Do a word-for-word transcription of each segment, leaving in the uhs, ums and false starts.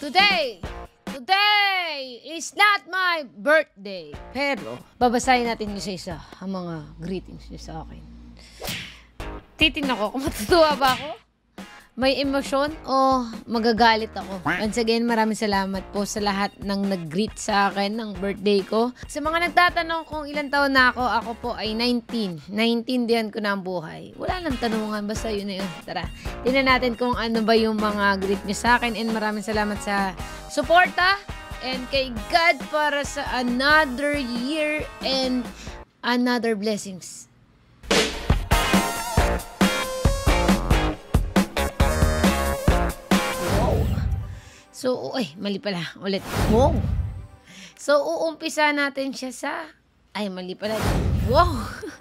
Today, today is not my birthday. Pero, babasahin natin isa-isa ang mga greetings niyo sa akin. Titignan ko kung matutuwa ba ako, may emosyon o magagalit ako. Once again, maraming salamat po sa lahat ng nag-greet sa akin ng birthday ko. Sa mga nagtatanong kung ilang taon na ako, ako po ay nineteen. nineteen diyan ko na ang buhay. Wala nang tanungan, basta yun na yun. Tara, tingnan natin kung ano ba yung mga greet nyo sa akin. And maraming salamat sa suporta. And kay God para sa another year and another blessings. So, ay, mali pala. Ulit. Wow! So, uumpisa natin siya sa... Ay, mali pala. Wow!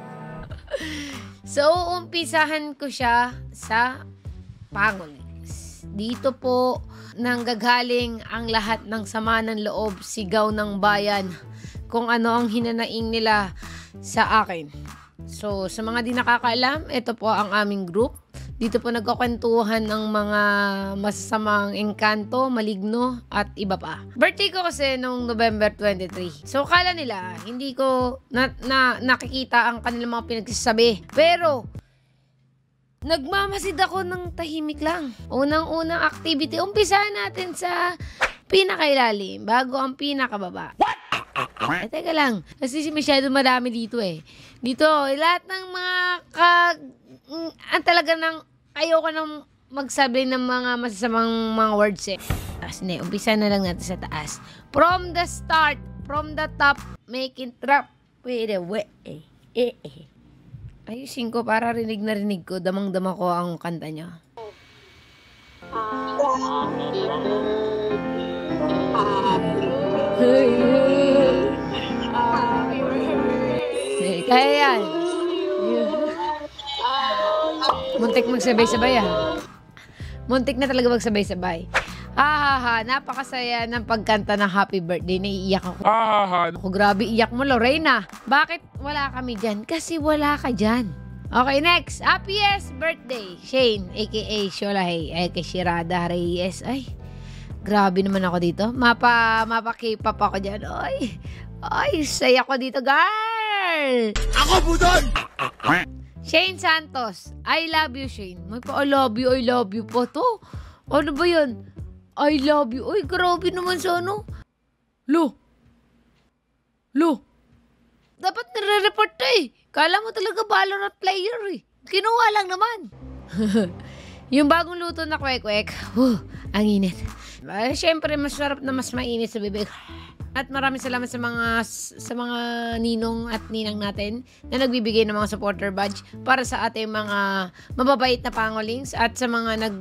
So, uumpisahan ko siya sa Pangolings. Dito po nanggagaling ang lahat ng sama ng loob, sigaw ng bayan, kung ano ang hinanaing nila sa akin. So, sa mga di nakakaalam, ito po ang aming group. Dito po nagkukwentuhan ng mga masasamang engkanto, maligno, at iba pa. Birthday ko kasi nung November twenty-three. So, kala nila, hindi ko na, na, nakikita ang kanilang mga pinagsasabi. Pero, nagmamasid ako ng tahimik lang. Unang-unang activity, umpisahan natin sa pinakailalim, bago ang pinakababa. Eh, teka lang. Kasi masyado marami dito eh. Dito, lahat ng mga kag... ang talaga ng ayoko nang magsabi ng mga masasamang mga words eh. Tapos ne, umpisa na lang natin sa taas. From the start, from the top, make it drop with a way. Eh, eh, eh. Ayusin ko para rinig na rinig ko, damang-dama ko ang kanta niya. Kaya yan. Muntik magsabay-sabay ah. Muntik na talaga magsabay-sabay. Hahaha, napakasaya ng pagkanta ng happy birthday. Naiiyak ako. Hahaha. Ako, grabe, iyak mo, Lorena. Bakit wala kami dyan? Kasi wala ka dyan. Okay, next. Happiest birthday. Shane, a k a. Sholahey, a k a. Shirada Reyes. Ay, grabe naman ako dito. Mapa, mapa K-pop ako dyan. Ay, ay, saya ko dito, girl. Ako po doon! Shane Santos. I love you, Shane. May pa, I love you, I love you po to. Ano ba yun? I love you. Ay, grabe naman sa ano. Lo. Lo. Dapat nire-report to eh. Kala mo talaga Valorant player eh. Kinuha lang naman. Yung bagong luto na kwek-kwek. Uh, ang init. Ay, syempre, masarap na mas mainit sa bibig. At maraming salamat sa mga sa mga ninong at ninang natin na nagbibigay ng mga supporter badge para sa ating mga mababait na pangolings at sa mga nag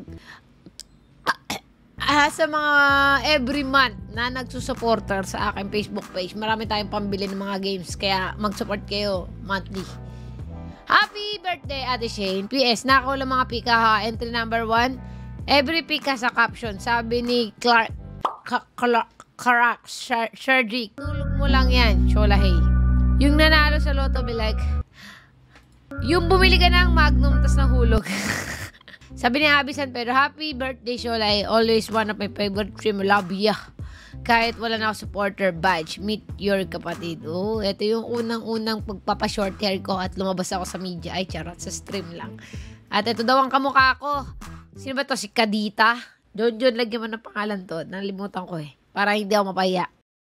ah, sa mga every month na nagsusupporter sa aking Facebook page. Marami tayong pambili ng mga games kaya mag-support kayo monthly. Happy birthday, Ate Shane. P S. Nakaw lang mga pika ha. Entry number one. Every pika sa caption. Sabi ni Clark Clark Karak, Shardy, tulog mo lang yan, Sholahey. Yung nanalo sa Lotto be like, yung bumili ka ng Magnum tas nahulog. Sabi ni Abby San Pedro, happy birthday, Sholahey. Always one of my favorite stream, love ya. Kahit wala na ako supporter badge, meet your kapatid. Oh, ito yung unang-unang pagpapashort hair ko at lumabas ako sa media. Ay, charot, sa stream lang. At ito daw ang kamukha ko. Sino ba to? Si Kadita? John John, lagyan mo ng pangalan to. Nalimutan ko eh. Para hindi ako mapaya.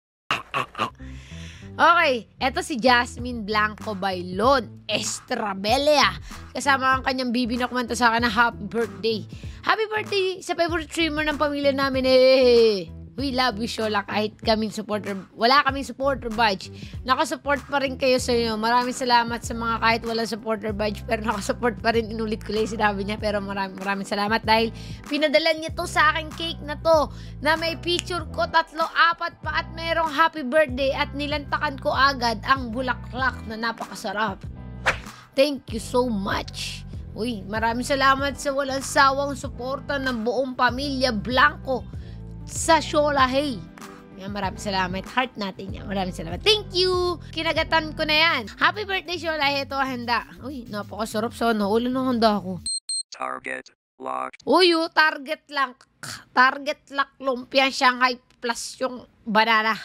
Okay, eto si Jasmine Blanco Bailon Estrabella. Kasama ang kanyang bibi na kumanta sa akin na happy birthday. Happy birthday sa favorite streamer ng pamilya namin eh. We love you, Shola. Kahit kaming supporter, wala kaming supporter badge. Nakasupport pa rin kayo sa inyo. Maraming salamat sa mga kahit walang supporter badge. Pero nakasupport pa rin. Inulit ko lang sinabi niya. Pero maraming maraming salamat dahil pinadala niya to sa aking cake na to. Na may picture ko, tatlo, apat pa at merong happy birthday. At nilantakan ko agad ang bulaklak na napakasarap. Thank you so much. Uy, maraming salamat sa walang sawang suporta ng buong pamilya Blanco sa Sholahey. Yan, maraming salamat. Heart natin yan. Maraming salamat. Thank you! Kinagatan ko na yan. Happy birthday, Sholahey. Ito handa. Uy, napakasarap sana. Ulo ng handa ako. Target locked. Uy, oh, target lang. Target Lock Lumpia Shanghai plus yung banana.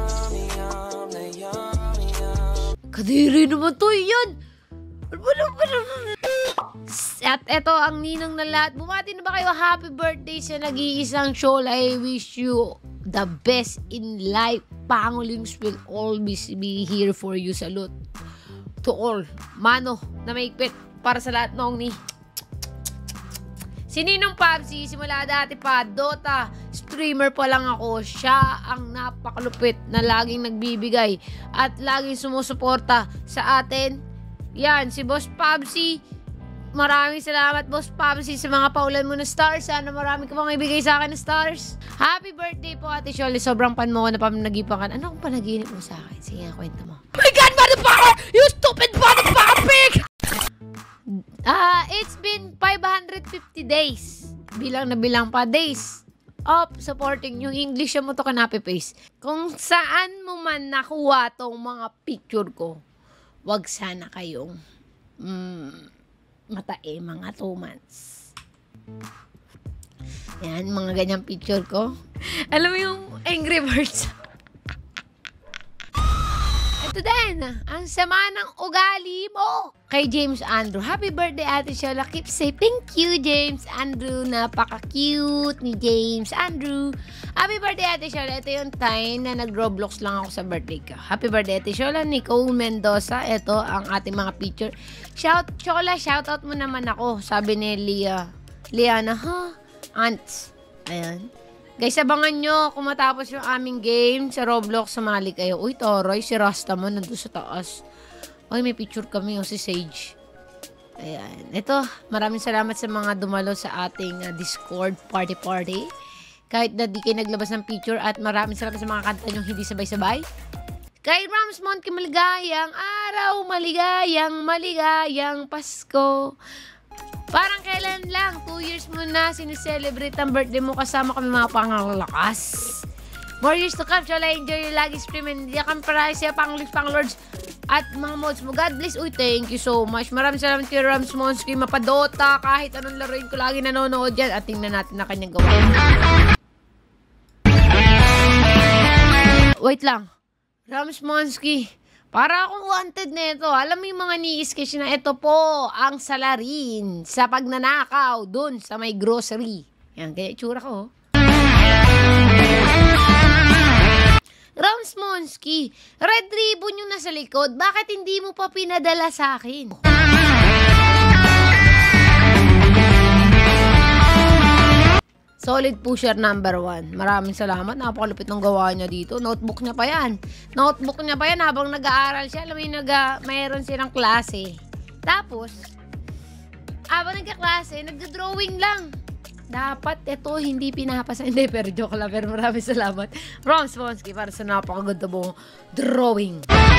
Kadiri naman to yan. At eto ang ninong na lahat. Bumati na ba kayo? Happy birthday sa nag-iisang Shola. I wish you the best in life. Pangolings will always be here for you. Salute to all. Mano na maigpit para sa lahat noong ni si Ninong Pabsi, simula dati pa, Dota, streamer pa lang ako. Siya ang napakalupit na laging nagbibigay at laging sumusuporta sa atin. Yan, si Boss Pabsi. Maraming salamat, Boss Pabsi, sa mga paulan mo na stars. Sana marami ka pang ibigay sa akin na stars. Happy birthday po, Ate Shirley. Sobrang pan mo ko na pamanagipan ka. Ano ang panaginip mo sa akin? Sige, kwento mo. Oh my God, motherfucker! You stupid motherfucker pig! Ah, uh, it's been five hundred fifty days. Bilang na bilang pa days of supporting yung English mo to kanapi face. Kung saan mo man nakuha tong mga picture ko, wag sana kayong mm, matae mga two months. Yan, mga ganyang picture ko. Alam mo yung Angry Birds? Ito din, ang sama ng ugali mo. Kay James Andrew. Happy birthday, Ate Shola. Keep safe. Thank you, James Andrew. Napaka-cute ni James Andrew. Happy birthday, Ate Shola. Ito yung time na nag-Roblox lang ako sa birthday ko. Happy birthday, Ate Shola. Nicole Mendoza. Ito ang ating mga picture. Shout, Shola, shoutout mo naman ako. Sabi ni Leah. Liana, ha? Ants. Ayan. Guys, abangan nyo kung matapos yung aming game sa Roblox, sumali kayo. Uy, Toroy, si Rastaman nandun sa taas. Uy, may picture kami, o si Sage. Ayan. Ito, maraming salamat sa mga dumalo sa ating uh, Discord party-party. Kahit na di kayo naglabas ng picture, at maraming salamat sa mga kanta nyo hindi sabay-sabay. Kay Rams Monke, maligayang araw, maligayang, maligayang Pasko. Parang kailan lang, two years mo na sineselebrate ang birthday mo kasama kami mga pangalakas. More years to come, Shola, enjoy your lagi stream and hindi kang para siya pang lips, pang lords at mga mods mo. God bless. Uy, thank you so much. Maraming salamat kay Rams Monke, mapadota, kahit anong laruin ko lagi nanonood dyan at tingnan natin na kanyang gawa. Wait lang. Rams Monke, para akong wanted na ito. Alam mo yung mga ni-sketch na ito po ang salarin sa pagnanakaw dun sa may grocery. Yan, kaya itsura ko. Rams Monke, red ribbon yung nasa likod. Bakit hindi mo pa pinadala sa akin? Solid pusher number one. Maraming salamat. Napakalupit ng gawa niya dito. Notebook niya pa yan. Notebook niya pa yan habang nag-aaral siya. Alam mo yung nag- mayroon silang klase. Tapos, habang nagka-klase, nag-drawing lang. Dapat ito hindi pinapasa. Hindi, pero joke lang. Pero maraming salamat. Rams Monke para sa napakaganda mong drawing.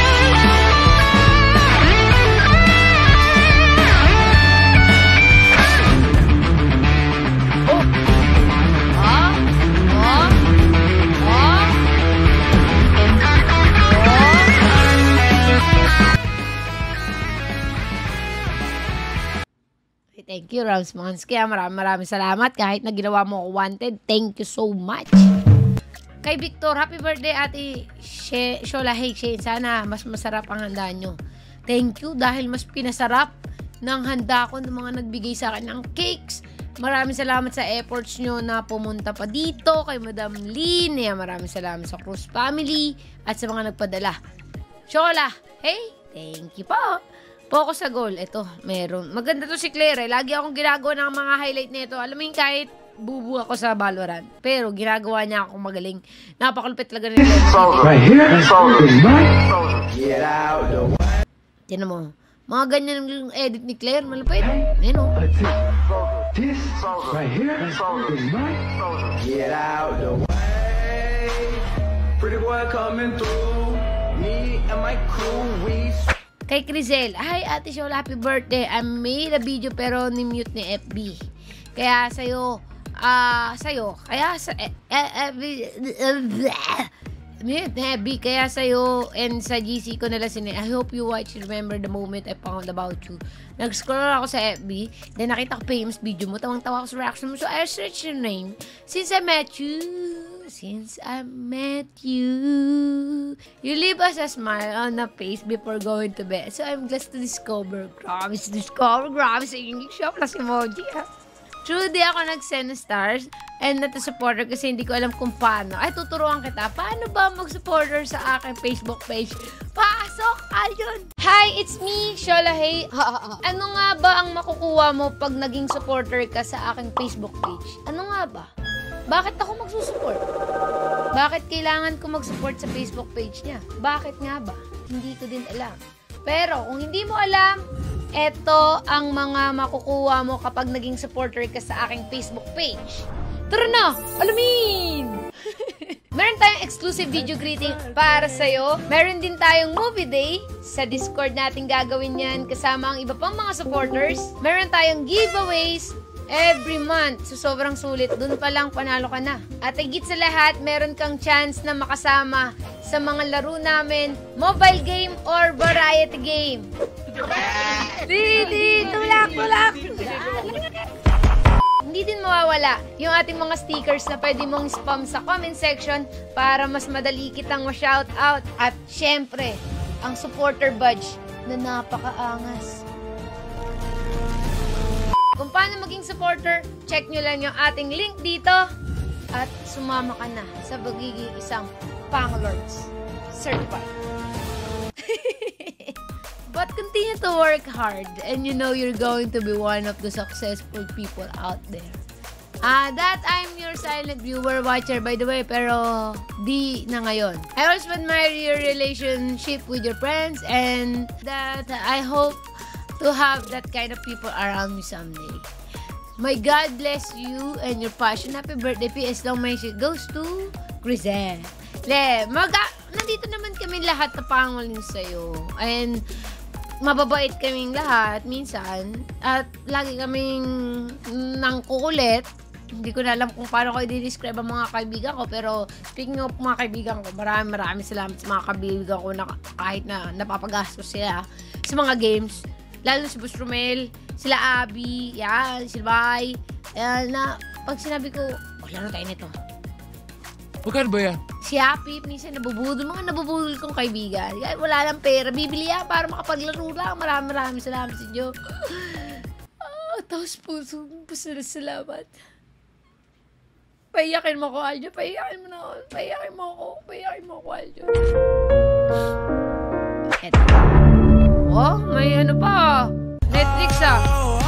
Thank you, Rams Monke. Maraming maraming salamat. Kahit na ginawa mo ako wanted, thank you so much. Kay Victor, happy birthday, Ate Shola. Hey, Shane, sana mas masarap ang handa nyo. Thank you dahil mas pinasarap ng handa ko ng mga nagbigay sa akin ng cakes. Maraming salamat sa efforts nyo na pumunta pa dito kay Madam Lynn. Maraming salamat sa Cruz family at sa mga nagpadala. Shola, hey, thank you po. Focus sa goal. Ito, meron. Maganda to si Claire. Eh. Lagi akong ginagawa ng mga highlight nito. Alam mo yung kahit bubu ako sa Valorant. Pero ginagawa niya akong magaling. Napakalupit talaga nila. Right here. Get out the way. Tiyan mo. Mga ganyan yung edit ni Claire. Malupit. Ayan o. This right here is mine. Get out the way. Pretty boy coming through. Me and my crew, we. Kay Crizel, hi Ate Shola, happy birthday. I made a video pero ni-mute ni F B. Kaya sa'yo, ah, uh, sa'yo, kaya sa, eh, eh, eh, Heavy. Kaya sa'yo and sa G C ko nila sinin, I hope you watch, remember the moment I found about you. Nag-scroll ako sa F B, then nakita ko famous video mo, tawang-tawa ako sa reaction mo. So I searched your name. Since I met you, since I met you, you leave us a smile on the face before going to bed. So I'm glad to discover. Grabe sa discover. Grabe sa English shop. Plus emoji, ha? True, di ako nag-send ng stars and not a supporter kasi hindi ko alam kung paano. Ay, tuturuan kita. Paano ba mag-supporter sa aking Facebook page? Pasok! Ayun! Hi, it's me, Shola Hey. Ano nga ba ang makukuha mo pag naging supporter ka sa aking Facebook page? Ano nga ba? Bakit ako magsusupport? Bakit kailangan ko mag-support sa Facebook page niya? Bakit nga ba? Hindi ko din alam. Pero kung hindi mo alam, eto ang mga makukuha mo kapag naging supporter ka sa aking Facebook page. Tara na! Alamin! Meron tayong exclusive video greeting para sa'yo. Meron din tayong movie day. Sa Discord natin gagawin yan kasama ang iba pang mga supporters. Meron tayong giveaways every month. So, sobrang sulit. Doon pa lang, panalo ka na. At higit sa lahat, meron kang chance na makasama sa mga laro namin, mobile game or variety game. Didi, tulak, tulak. Hindi din mawawala yung ating mga stickers na pwede mong spam sa comment section para mas madali kitang ma-shout out. At syempre, ang supporter badge na napakaangas. Kung paano maging supporter, check nyo lang yung ating link dito at sumama ka na sa pagiging isang Panglords certified. But continue to work hard and you know you're going to be one of the successful people out there. Ah, uh, that I'm your silent viewer watcher by the way, pero di na ngayon. I also admire your relationship with your friends and that I hope to have that kind of people around me someday. My God bless you and your passion. Happy birthday, P S long message goes to Grisel. Le, mag nandito naman kami lahat na pangaling sa'yo. And mababait kaming lahat minsan at lagi kaming nangkukulit. Hindi ko na alam kung paano ko i-describe ang mga kaibigan ko, pero speaking of mga kaibigan ko, maraming maraming salamat sa mga kaibigan ko na kahit na napapagastos sila sa mga games, lalo si Boss Romel, sila Abby, yan, sila Bay, yan, na pag sinabi ko, maglaro tayo nito. Bukan ba yan? Si Happy, minsan nabubudol. Mga nabubudol kong kaibigan. Kaya wala lang pera. Bibili yan para makapaglaro lang. Maraming maraming salamat sa inyo. Ah, tapos puso. Puso na salamat. Paiyakin mo ko, Aljo. Paiyakin mo na ako. Paiyakin mo ako. Paiyakin mo ako, Aljo. Eto. Oh, may ano pa. Netflix ah.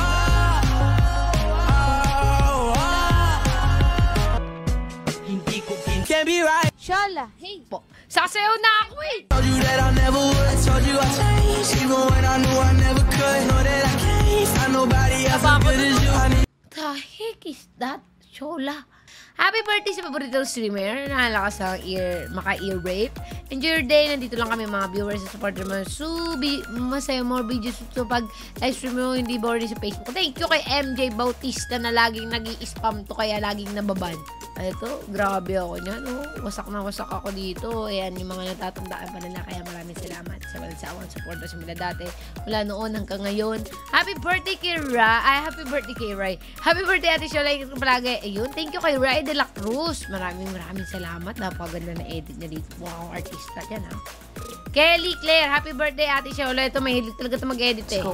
Can't be right. Shola, hey po. Sasayaw na ako eh. Told you that I never would. I told you I changed, even when I knew I never could. Know that I can't find nobody else as good as you. I need The heck is that? Shola. Happy birthday sa paboritong streamer. Nahala ka sa ear, maka-ear rape. Enjoy your day. Nandito lang kami mga viewers sa supporter mo. So, masaya more videos ito pag live stream mo, hindi boring sa Facebook. Thank you kay M J Bautista na laging nag-i-spam to kaya laging nababan. Ito, grabe ako niyan. Oh. Wasak na wasak ako dito. Ayan, yung mga natatandaan pa nila. Kaya maraming salamat sa walang supporter sa mula dati. Mula noon hanggang ngayon. Happy birthday kay Rai. Ay, happy birthday kay Rai. Happy birthday Ate Shola. Ikot ko palagi. Ayun, thank you kay Rai de la Cruz. Maraming maraming salamat. Napaganda na edit niya dito. Wow, artista dyan ha. Kelly Claire, happy birthday Ate Shola. Ito, mahilig talaga ito mag-edit eh.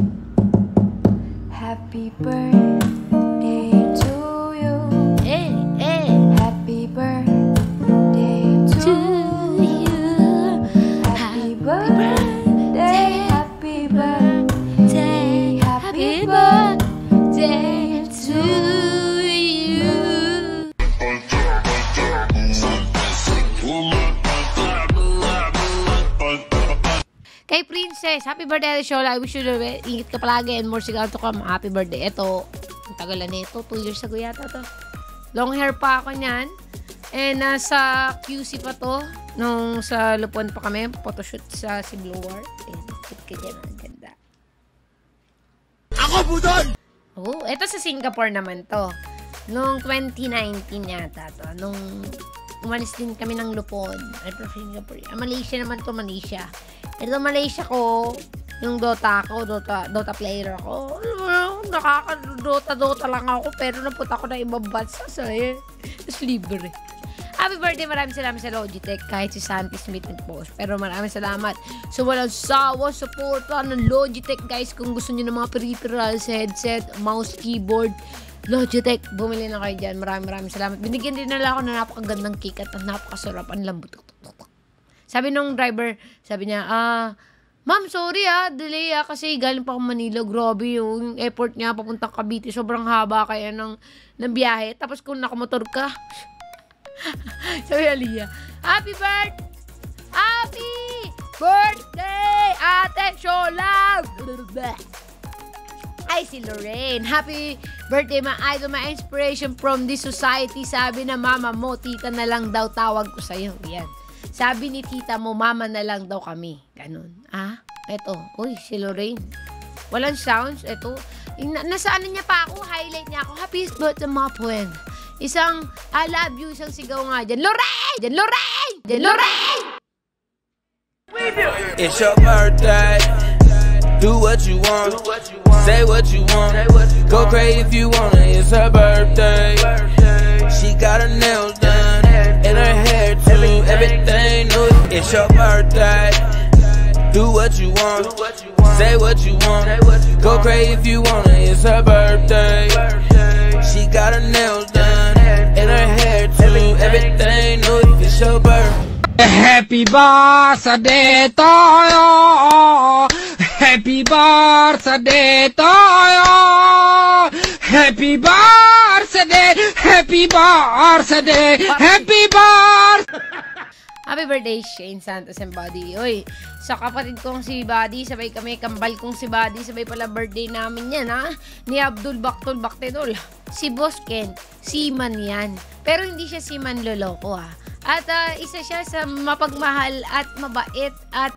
Happy birthday to you. Eh, eh. Happy birthday to you. Happy birthday. Happy birthday. Happy birthday to you. Kay Princess, happy birthday Ate Shola. I wish you the best. Ingat ka palagi and more sigaw to come. Happy birthday. Ito, ang tagal na nito. Two years ago yata to. Long hair pa ako niyan. And nasa Q C pa to. Nung sa Lupon pa kami. Photoshoot sa Sibluwar. And sit ka dyan. Ang ganda. Ako po doon! Oh, ito sa Singapore naman to. Nung twenty nineteen yata to. Nung umalis din kami ng Lupon. Ay, pero Singapore. Ah, Malaysia naman to, Malaysia. Ito Malaysia ko, yung Dota ko, Dota, Dota player ako. Nakaka-Dota-Dota lang ako, pero napunta ako na ibang bansa sa eh. Tapos libre. Happy birthday, maraming salamat sa Logitech. Kahit si Santi Smith nag-post. Pero maraming salamat sa walang sawa, supporta ng Logitech, guys. Kung gusto nyo ng mga peripherals, headset, mouse, keyboard, Logitech, bumili na kayo dyan. Maraming maraming salamat. Binigyan din nila ako na napakagandang cake at napakasarap. Ang lambot. Sabi nung driver, sabi niya, ah, ma'am, sorry ah, delay ah, kasi galing pa akong Manila. Grabe yung effort niya papuntang Cavite. Sobrang haba kaya ng, ng biyahe. Tapos kung nakamotor ka, sabi Aliyah, happy birthday! Happy birthday! Ate Shola! Ay, si Lorraine. Happy birthday, my idol, my inspiration from this society. Sabi na mama mo, tita na lang daw tawag ko sa'yo. Yan. Sabi ni tita mo, mama na lang daw kami. Ganun. Ah, eto. Uy, si Lorraine. Walang sounds. Eto. Nasa ano niya pa ako, highlight niya ako. Happy birthday, mga friend. Isang, I love you, isang sigaw nga dyan. Lorraine! Dyan, Lorraine! Dyan, Lorraine! It's your birthday. Do what you want. Say what you want. Go crazy if you want it. It's her birthday. She got her nails done and her hair too. Everything new. It's your birthday. Do what you want. Say what you want. Go crazy if you want it. It's her birthday. She got her nails done and her hair too. Everything new. It's your birthday. Happy birthday to you. Happy birthday to you. Happy birthday. Happy birthday. Happy birthday. Happy birthday, Shane Santos and Buddy. Uy, sa kapatid kong si Buddy, sabay kami, kambal kong si Buddy, sabay pala birthday namin yan, ha? Ni Abdul Baktul Baktedol. Si Boss Ken, seaman yan. Pero hindi siya seaman loloko, ha? At uh, isa siya sa mapagmahal at mabait at...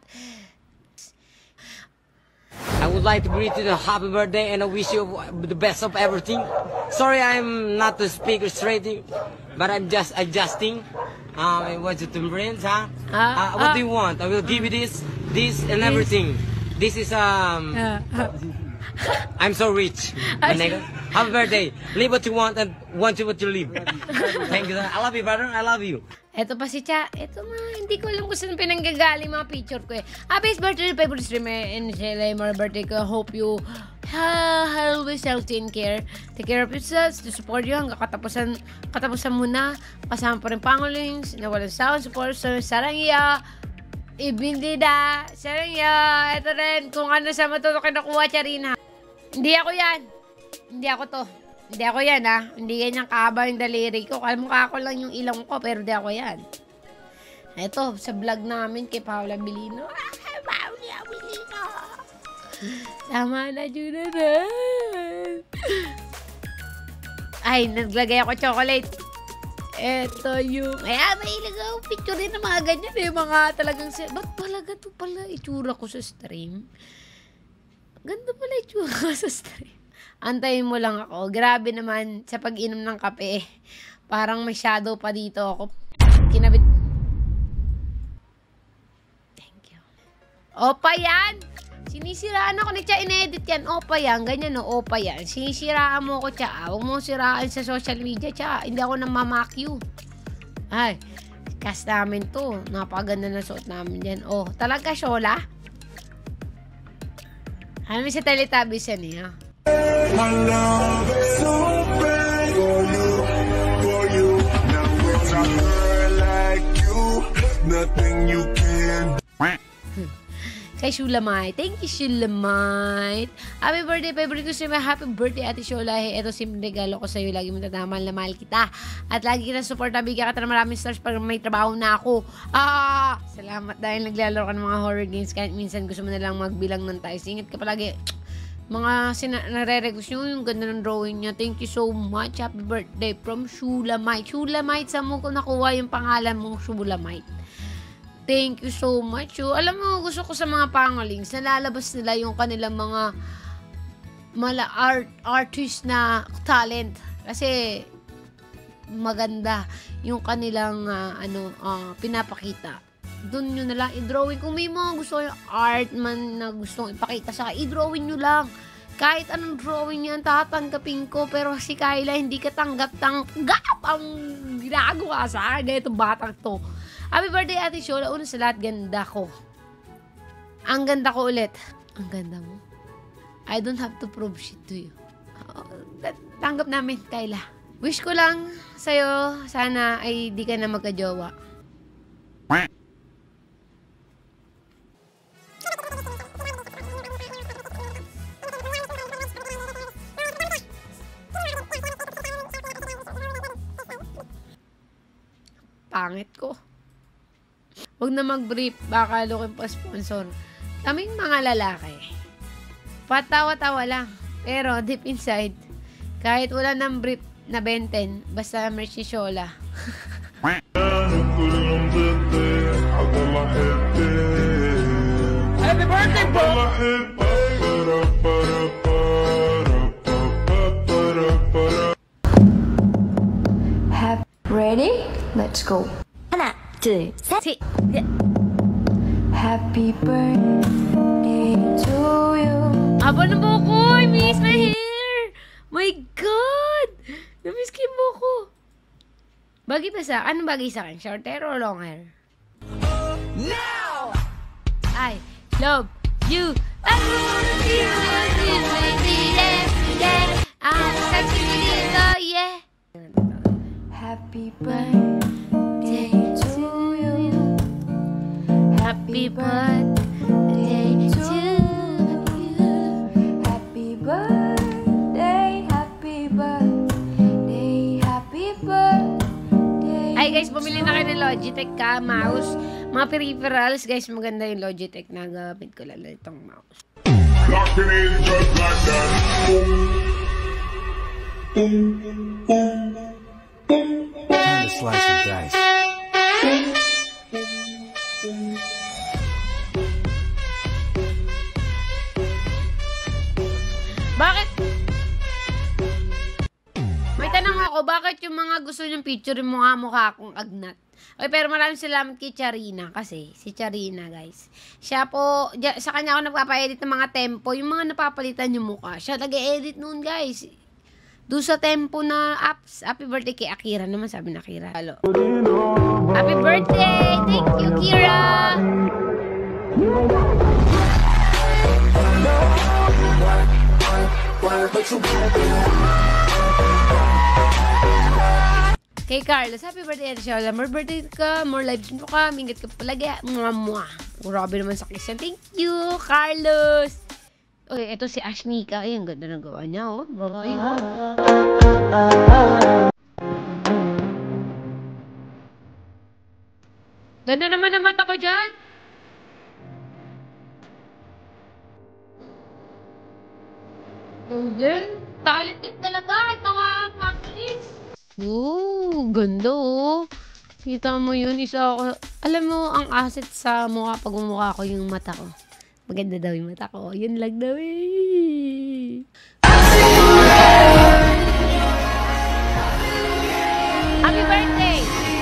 I would like to greet you a happy birthday and I wish you the best of everything. Sorry I'm not the speaker straight, but I'm just adjusting. Um, it was your brains, huh? Ah, uh, what ah. do you want? I will give you this, this and everything. This is um. Uh, uh. I'm so rich. Manega. Happy birthday. Live what you want and want you what you live. Thank you. I love you, brother. I love you. Eto pa si Cha. Eto ma, hindi ko alam kung saan pinanggagaling mga picture ko eh. Happy birthday, favorite streamer, and Sheila, birthday ko. Hope you uh, always healthy and care. Take care of yourselves, to support you hanggang katapusan, katapusan muna. Kasama pa rin pangolings, na walang sound, support sa Sarangya, Ibindida, Sarangya. Eto rin, kung ano sa matuto kinukuha, Charina. Hindi ako yan. Hindi ako to. Hindi ako yan, ha? Hindi ganyan kahaba yung daliri ko. Kala mo ako lang yung ilong ko, pero di ako yan. Ito, sa vlog namin kay Paula Bilino. Ah, Paula Bilino! Sama na, Junanan! Ay, naglagay ako chocolate. Ito yung... Ay, ah, mahilig ako picture din ng mga ganyan. Eh, mga talagang... Ba't pala ganito pala itsura ko sa stream? Ganda pala itsura ko sa stream. Antayin mo lang ako. Grabe naman sa pag-inom ng kape. Parang may shadow pa dito ako. Kinabit. Thank you. Opa yan! Sinisiraan ako ni Cha. In-edit yan. Opa yan. Ganyan no. Opa yan. Sinisiraan mo ko, Cha. Huwag mo siraan sa social media, Cha. Hindi ako nang mamakyu. Ay. Cast namin to. Napakaganda na suot namin yan. Oh, talaga, Shola? Ano sa Teletubbies yan eh, ha? My love is so bad for you, for you. Now with a girl like you, nothing you can. Kay Shulamite. Thank you, Shulamite. Happy birthday, favorite ko siya. Happy birthday, Ate Shola. Hey, ito simple regalo ko sa'yo. Lagi mo tatamal na mahal kita. At lagi kita support na bigyan ka na maraming stars pag may trabaho na ako. Ah! Salamat dahil naglalaro ka ng mga horror games. Kahit minsan gusto mo na lang magbilang ng tayo. Singit ka palagi. Mga nare-request nyo, yung ganda ng drawing niya. Thank you so much. Happy birthday from Shulamite. Shulamite, saan mo ko nakuha yung pangalan mong Shulamite? Thank you so much. Oh. Alam mo, gusto ko sa mga pangolings, nalalabas nila yung kanilang mga mala art, artist na talent. Kasi, maganda yung kanilang uh, ano uh, pinapakita. Doon nyo na lang i-drawing. Kung may mga gusto yung art man na gustong ipakita sa i-drawing nyo lang. Kahit anong drawing yan, tatanggapin ko. Pero si Kyla, hindi ka tanggap-tanggap ang ginagawa sa akin. Ganito batang to. Happy birthday, Ate Shola. Una sa lahat, ganda ko. Ang ganda ko ulit. Ang ganda mo. I don't have to prove shit to you. Uh, tanggap namin, Kyla. Wish ko lang sa'yo, sana ay di ka na magkajowa. Pangit ko. Huwag na mag-brief, baka lukin pa sponsor. Kaming mga lalaki, patawa-tawa lang. Pero deep inside, kahit wala nang brief na benten, basta merch ni Shola. Happy birthday, bro! Happy, ready? Let's go. 하나, 둘, 셋. Si, Happy birthday to you. aba na mo ko! I miss my hair! My God! Na-miss ko yung buko. Bagay ba sa, anong bagay sa akin? Short hair or long hair? Now! I love you. I love you. I'm such a little, yeah. Happy birthday to you. Happy birthday to you. Happy birthday, happy birthday, happy birthday. Ay guys, bumili na kayo ng Logitech ka, mouse. Mga peripherals, guys, maganda yung Logitech na gamit ko lang itong mouse. Locking in just like that. Boom, boom, boom, boom. Time to slice and dice. Bakit? May tanong ako, bakit yung mga gusto niyong picture yung mga mukha akong agnat? Okay, pero maraming salamat kay Charina kasi, si Charina guys. Siya po, sa kanya ako nagpapa-edit ng mga tempo, yung mga napapalitan yung mukha. Siya nag-e-edit noon guys. Doon sa tempo na apps. Happy birthday kay Akira naman, sabi na Akira. Hello. Happy birthday! Thank you, Kira! Kay Carlos, happy birthday, Ate Shola. More birthday ka, more lives mo ka, mingat ka palagi. Mwah, mwah. Grabe naman sa kiss yan. Thank you, Carlos! Okay, ito si Ashnika. Ay, ang ganda ng gawa niya, oh. Babae, oh. Ganda naman ang mata ko dyan. Then, talented talaga. Ito nga, practice. Oo, ganda, oh. Kita mo yun, isa ako. Alam mo, ang asset sa mukha pag umukha ko yung mata ko. Maganda daw yung mata ko. Yun lang daw eh. Happy birthday!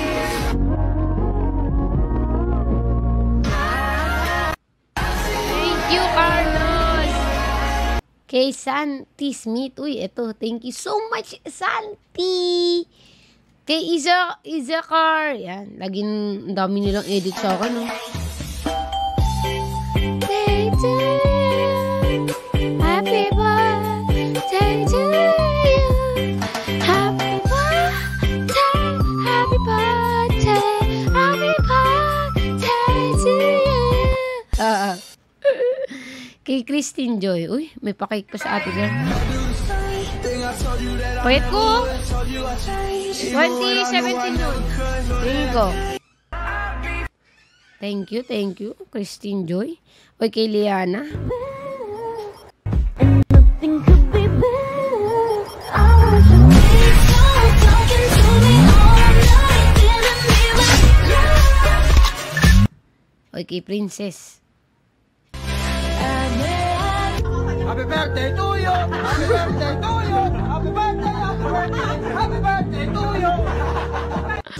Thank you, Carlos! Kay Santi Smith. Uy, eto. Thank you so much, Santi! Kay Isa, Izakar. Yan. Laging dami nilang edit sa akin, no? Happy birthday to you. Happy birthday, happy birthday, happy birthday to you. Ah, kay Christine Joy. Uy, may pakik pa sa ate girl. Payat ko. twenty seventeen yun. Tingin ko. Thank you, thank you, Christine Joy. Oy, kay Liana. Oy, kay Princess. Happy birthday to you! Happy birthday to you! Happy birthday! Happy birthday! Happy birthday to you!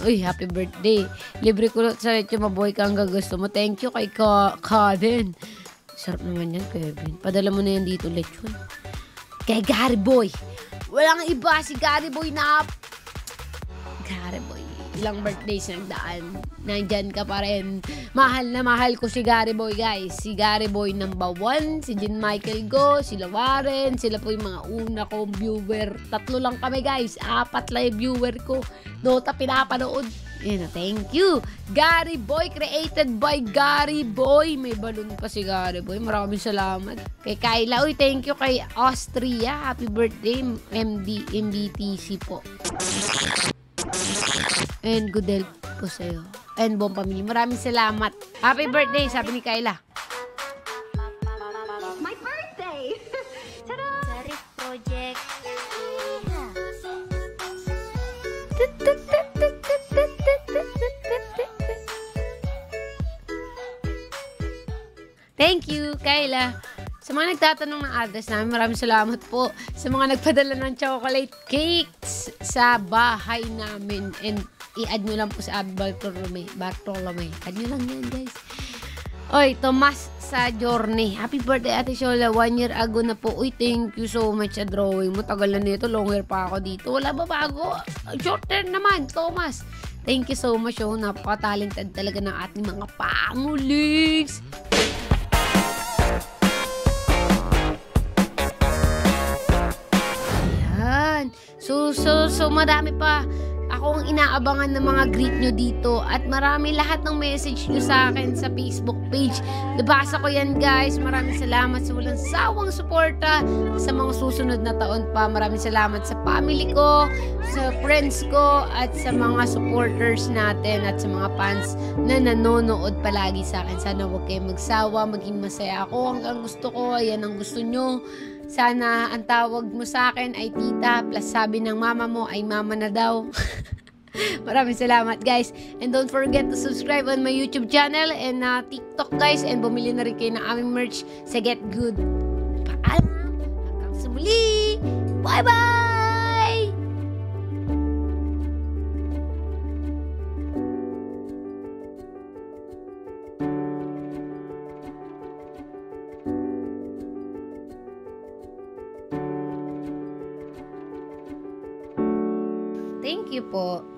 Uy, happy birthday. Libre ko sa lechon mabuhay ka hanggang gusto mo. Thank you kay Ka Kaden. Sarap naman yan, Kevin. Padala mo na yan dito, lechon. Kay Gary Boy. Walang iba si Gary Boy na... Gary Boy. Ilang birthdays nagdaan. Nandyan ka pa rin. Mahal na mahal ko si Gary Boy, guys. Si Gary Boy number one, si Jean Michael Go, sila Warren, sila po yung mga una kong viewer. Tatlo lang kami, guys. Apat lang yung viewer ko. Dota pinapanood. Yan, thank you. Gary Boy, created by Gary Boy. May balon pa si Gary Boy. Maraming salamat. Kay Kyla, uy, thank you kay Austria. Happy birthday, M D, M B T C po. And good health po sa'yo. And buong pamilya. Maraming salamat. Happy birthday, sabi ni Kyla. My birthday! Ta-da! Zarif Project. Thank you, Kyla. Sa mga nagtatanong ng address namin, maraming salamat po. Sa mga nagpadala ng chocolate cakes sa bahay namin. And i-add nyo lang po sa Abby Bartolome. Bartolome. Add nyo lang yan, guys. Oy, Tomas sa Journey. Happy birthday, Ate Shola. One year ago na po. Uy, thank you so much sa drawing mo. Tagal na nito. Long hair pa ako dito. Wala ba bago? Short hair naman, Thomas. Thank you so much. Oh. Napaka-talented talaga ng ating mga pamuligs. So, so, so marami pa akong inaabangan ng mga greet nyo dito at marami lahat ng message nyo sa akin sa Facebook page. Nabasa ko yan, guys. Maraming salamat sa walang sawang suporta sa mga susunod na taon pa. Maraming salamat sa family ko, sa friends ko, at sa mga supporters natin at sa mga fans na nanonood palagi sa akin. Sana huwag kayong magsawa, maging masaya ako. Hanggang gusto ko, ayan ang gusto nyo. Sana ang tawag mo sa akin ay tita, plus sabi ng mama mo ay mama na daw. Maraming salamat, guys. And don't forget to subscribe on my YouTube channel and uh, TikTok, guys. And bumili na rin kayo ng aming merch sa Get Good. Paalam! Hanggang sa muli! Bye-bye! Thank you po.